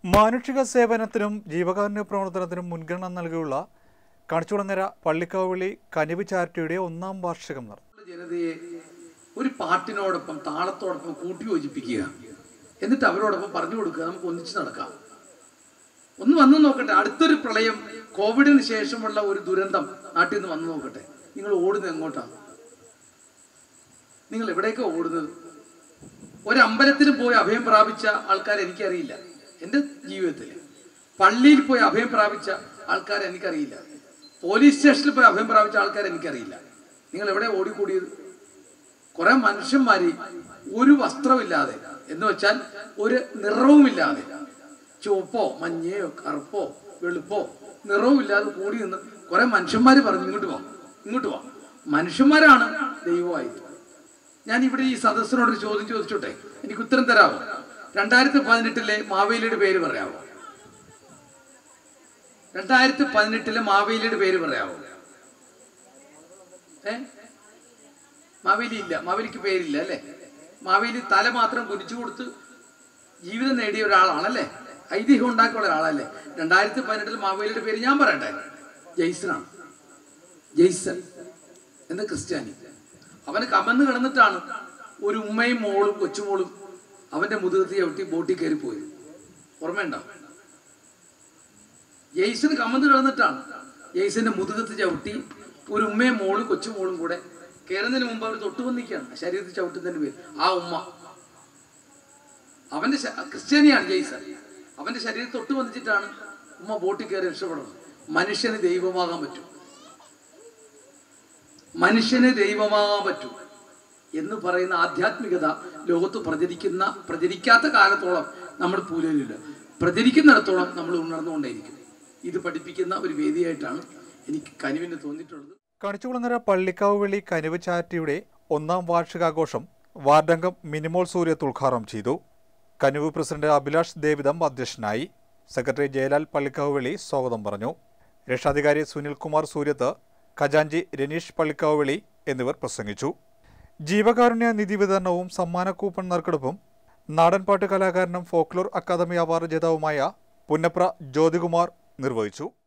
മാനുഷിക സേവനത്തിനും ജീവകാരുണ്യ പ്രവർത്തനത്തിനും മുൻഗണന നൽകിയുള്ള കണിച്ചുകുളങ്ങര പള്ളിക്കാവുള്ളി കനിവ് ചാരിറ്റിയുടെ 1ാം വാർഷികം നടന്നു. ജനതയെ ഒരു പാട്ടിനോടൊപ്പം താളത്തോടൊപ്പം കൂട്ടിയോജിപ്പിക്കുക, എന്നിട്ട് അവരോടൊപ്പം പറഞ്ഞു കൊടുക്കുക, നമുക്ക് ഒന്നിച്ച് നടക്കാം. ഒന്ന് വന്നു നോക്കട്ടെ, അടുത്തൊരു പ്രളയം, കോവിഡിന് ശേഷമുള്ള ഒരു ദുരന്തം നാട്ടിൽ നിന്ന് വന്നു നോക്കട്ടെ. നിങ്ങൾ ഓടുന്നത് എങ്ങോട്ടാണ്? നിങ്ങൾ എവിടേക്കാ ഓടുന്നത്? ഒരമ്പലത്തിൽ പോയി അഭയം പ്രാപിച്ച ആൾക്കാരെ എനിക്കറിയില്ല. എൻ്റെ ജീവിതത്തിൽ പള്ളിയിൽ പോയി അഭയം പ്രാപിച്ച ആൾക്കാരെ എനിക്കറിയില്ല. പോലീസ് സ്റ്റേഷനിൽ പോയി അഭയം പ്രാപിച്ച ആൾക്കാരെ എനിക്കറിയില്ല. നിങ്ങൾ എവിടെ ഓടിക്കൂടിയത്? കുറെ മനുഷ്യന്മാര് ഒരു വസ്ത്രമില്ലാതെ, എന്ന് വെച്ചാൽ ഒരു നിറവുമില്ലാതെ, ചുവപ്പോ മഞ്ഞയോ കറുപ്പോ വെളുപ്പോ നിറവുമില്ലാതെ കൂടി നിന്ന് കുറെ മനുഷ്യന്മാര് പറഞ്ഞു ഇങ്ങോട്ട് വാ. മനുഷ്യന്മാരാണ് ദൈവമായത്. ഞാൻ ഇവിടെ ഈ സദസ്സിനോടൊരു ചോദ്യം ചോദിച്ചോട്ടെ, എനിക്ക് ഉത്തരം തരാമോ? 2018 മാവേലിയുടെ പേര് പറയാമോ? 2018 മാവേലിയുടെ പേര് പറയാമോ? മാവേലി ഇല്ല, മാവേലിക്ക് പേരില്ല അല്ലേ? മാവേലി തല മാത്രം കുനിച്ചു കൊടുത്ത് ജീവിതം നേടിയ ഒരാളാണല്ലേ, ഐതിഹ്യം ഉണ്ടാക്കിയ ഒരാളല്ലേ. 2018 മാവേലിയുടെ പേര് ഞാൻ പറയട്ടെ, ജെയ്സനാണ്. ജെയ്സൺ എന്ന ക്രിസ്ത്യാനി. അവന് കമന്ന് കിടന്നിട്ടാണ് ഒരു ഉമ്മയും മോളും കൊച്ചുമോളും അവന്റെ മുതുകത്ത് ചവിട്ടി ബോട്ടിൽ കയറി പോയത്. ഓർമ്മയുണ്ടോ? ജെയ്സന് കമന്ന് കിടന്നിട്ടാണ് ജെയ്സന്റെ മുതുകത്ത് ചവിട്ടി ഒരു ഉമ്മയും മോളും കൊച്ചുമോളും കൂടെ കയറുന്നതിന് മുമ്പ് അവർ തൊട്ടു വന്നിരിക്കുകയാണ്. ശരീരത്തിൽ ചവിട്ടുന്നതിന് പേര് ആ ഉമ്മ. അവന്റെ ക്രിസ്ത്യാനിയാണ് ജെയ്സൺ. അവന്റെ ശരീരത്തിൽ തൊട്ടു വന്നിച്ചിട്ടാണ് ഉമ്മ ബോട്ടിൽ കയറി രക്ഷപ്പെടുന്നത്. മനുഷ്യന് ദൈവമാകാൻ പറ്റും, മനുഷ്യന് ദൈവമാകാൻ പറ്റും എന്ന് പറയുന്ന ആധ്യാത്മികത ലോകത്ത് പ്രചരിക്കാത്ത കാലത്തോളം നമ്മൾ പൂരയിലില്ല. പ്രചരിക്കുന്നിടത്തോളം നമ്മൾ ഉണർന്നുകൊണ്ടേയിരിക്കും. ഇത് പഠിപ്പിക്കുന്ന ഒരു വേദിയായിട്ടാണ് എനിക്ക് കനിവിന് തോന്നിയിട്ടുള്ളത്. കണിച്ചുകുളങ്ങര പള്ളിക്കാവുള്ളി കനിവ് ചാരിറ്റിയുടെ 1ാം വാർഷികാഘോഷം വാർഡംഗം മിനിമോൾ സൂര്യത്ത് ഉദ്ഘാടനം ചെയ്തു. കനിവ് പ്രസിഡന്റ് അഭിലാഷ് ദേവിദം അധ്യക്ഷനായി. സെക്രട്ടറി ജയലാൽ പള്ളിക്കാവുള്ളി സ്വാഗതം പറഞ്ഞു. രക്ഷാധികാരി സുനിൽകുമാർ സൂര്യത്ത്, ഖജാൻജി രനീഷ് പള്ളിക്കാവുള്ളി എന്നിവർ പ്രസംഗിച്ചു. ജീവകാരുണ്യ നിധി വിതരണവും സമ്മാന കൂപ്പൺ നറുക്കെടുപ്പും നാടൻപാട്ട് കലാകാരനും ഫോക്ലോർ അക്കാദമി അവാർഡ് ജേതാവുമായ പുന്നപ്ര ജ്യോതികുമാർ നിർവഹിച്ചു.